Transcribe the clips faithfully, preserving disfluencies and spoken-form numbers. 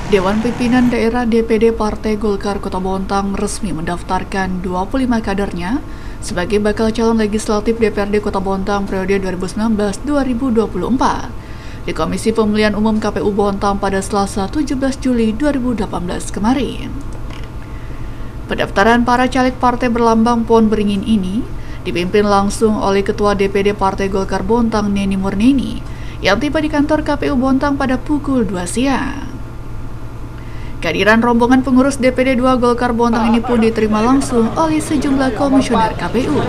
Dewan Pimpinan Daerah D P D Partai Golkar Kota Bontang resmi mendaftarkan dua puluh lima kadernya sebagai bakal calon legislatif D P R D Kota Bontang periode dua ribu sembilan belas sampai dua ribu dua puluh empat di Komisi Pemilihan Umum K P U Bontang pada Selasa tujuh belas Juli dua ribu delapan belas kemarin. Pendaftaran para caleg partai berlambang pohon beringin ini dipimpin langsung oleh Ketua D P D Partai Golkar Bontang Neni Murneni yang tiba di kantor K P U Bontang pada pukul dua siang. Kehadiran rombongan pengurus D P D dua Golkar Bontang ini pun diterima langsung oleh sejumlah komisioner K P U.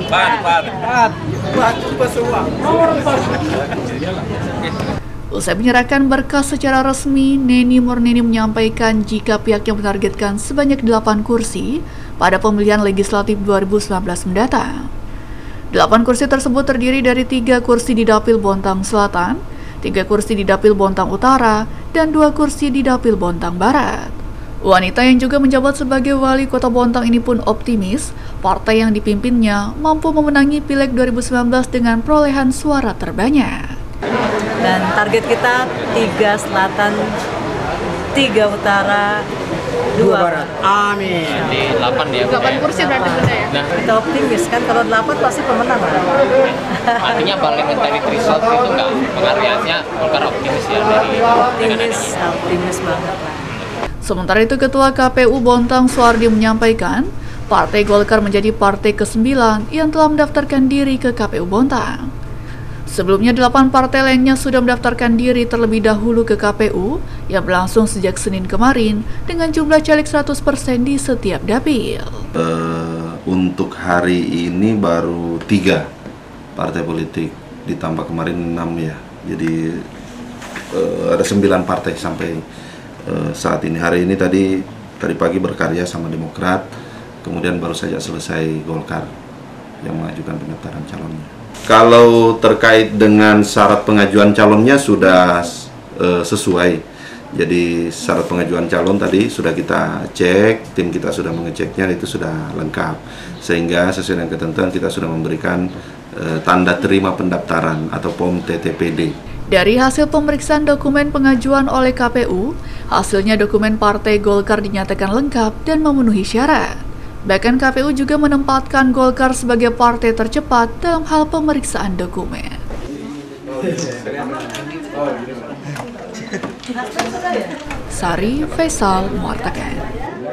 Usai menyerahkan berkas secara resmi, Neni Murneni menyampaikan jika pihaknya menargetkan sebanyak delapan kursi pada pemilihan legislatif dua ribu sembilan belas mendatang. Delapan kursi tersebut terdiri dari tiga kursi di Dapil Bontang Selatan, tiga kursi di Dapil Bontang Utara, dan dua kursi di Dapil Bontang Barat. Wanita yang juga menjabat sebagai wali kota Bontang ini pun optimis partai yang dipimpinnya mampu memenangi Pileg dua ribu sembilan belas dengan perolehan suara terbanyak. Dan target kita tiga selatan, tiga utara, dua barat. Amin. Di delapan ya. delapan kursi berarti bunda ya. Nah, kita optimis kan kalau delapan pasti pemenang. artinya parliamentary threshold itu enggak pengaruhnya Golkar optimis ya dari Optimis, optimis banget lah. Sementara itu Ketua K P U Bontang Suardi menyampaikan, Partai Golkar menjadi partai kesembilan yang telah mendaftarkan diri ke K P U Bontang. Sebelumnya delapan partai lainnya sudah mendaftarkan diri terlebih dahulu ke K P U yang berlangsung sejak Senin kemarin dengan jumlah caleg seratus persen di setiap dapil. Uh, untuk hari ini baru tiga partai politik, ditambah kemarin enam ya. Jadi uh, ada sembilan partai sampai uh, saat ini. Hari ini tadi tadi pagi berkarya sama Demokrat, kemudian baru saja selesai Golkar yang mengajukan pendaftaran calonnya. Kalau terkait dengan syarat pengajuan calonnya sudah uh, sesuai. Jadi syarat pengajuan calon tadi sudah kita cek, tim kita sudah mengeceknya, itu sudah lengkap. Sehingga sesuai dengan ketentuan kita sudah memberikan uh, tanda terima pendaftaran atau P O M T T P D. Dari hasil pemeriksaan dokumen pengajuan oleh K P U, hasilnya dokumen Partai Golkar dinyatakan lengkap dan memenuhi syarat. Bahkan K P U juga menempatkan Golkar sebagai partai tercepat dalam hal pemeriksaan dokumen. Sari Faisal mengatakan.